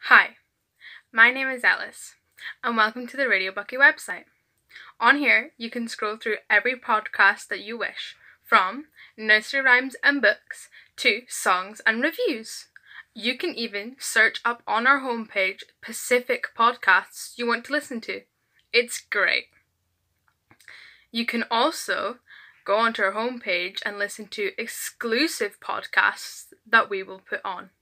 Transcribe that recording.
Hi, my name is Alice, and welcome to the Radio Buckie website. On here, you can scroll through every podcast that you wish, from nursery rhymes and books to songs and reviews. You can even search up on our homepage specific podcasts you want to listen to. It's great. You can also go onto our homepage and listen to exclusive podcasts that we will put on.